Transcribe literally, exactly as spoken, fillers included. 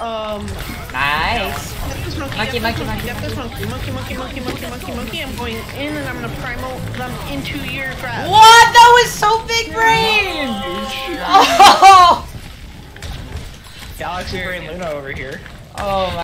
Um. Nice. Get this monkey, Monkey, get monkey, this monkey, Get this monkey, monkey, monkey, monkey, monkey, monkey, monkey. I'm going in and I'm gonna primal them into your grab. What? That was so big brain! Oh! Galaxy Brain Luna over here. Oh my.